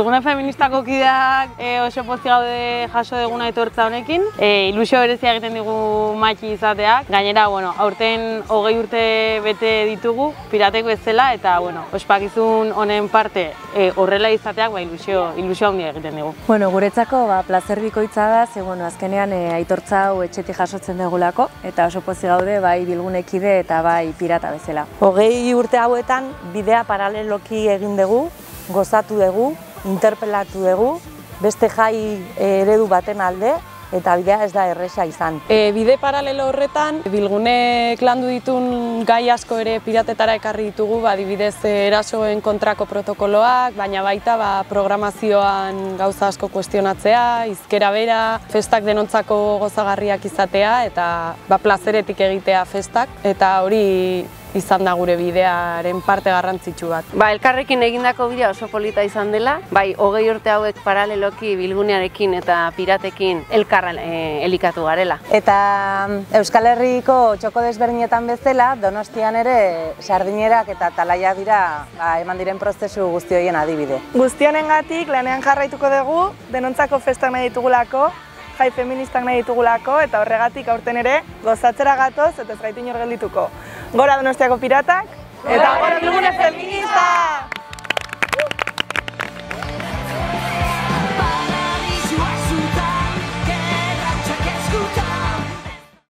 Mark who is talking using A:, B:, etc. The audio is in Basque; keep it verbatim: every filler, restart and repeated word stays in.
A: Bilgune feministako kideak e, oso pozik gaude jaso duguna etortza honekin. E, ilusio berezia egiten digu Matxi izateak. Gainera, bueno, aurten hogei urte bete ditugu, pirateko ez zela, eta bueno, ospakizun honen parte e, horrela izateak ba, ilusio, ilusio handia egiten digu.
B: Bueno, guretzako ba, plazer bikoitza da, ze bueno, azkenean e, aitortza hau etxetik jasotzen dugulako, eta oso pozik gaude bai Bilgunekide eta bai pirata bezala.
C: Hogei urte hauetan bidea paraleloki egin dugu, gozatu dugu, interpelatu dugu, beste jai eredu baten alde, eta bidea ez da erresa izan.
D: E, bide paralelo horretan, Bilgunek landu ditun gai asko ere piratetara ekarri ditugu, ba, adibidez erasoen kontrako protokoloak, baina baita ba, programazioan gauza asko kuestionatzea, hizkera bera, festak denontzako gozagarriak izatea, eta ba, plazeretik egitea festak, eta hori izan da gure bidearen parte garrantzitsu bat.
E: Ba, elkarrekin egindako bidea oso polita izan dela, bai, hogei urte hauek paraleloki Bilgunearekin eta piratekin elkarra e, elikatu garela.
C: Eta Euskal Herriko txoko desberdinetan bezala, Donostian ere sardinerak eta talaiak dira ba, eman diren prozesu guzti horien adibide.
F: Guztionengatik lanean jarraituko dugu, denontzako festak nahi ditugulako, jai feministak nahi ditugulako, eta horregatik aurten ere gozatzera gatoz eta ez gaitu inor geldituko. Gora Donostiako piratak, eta gora Bilgune feminista!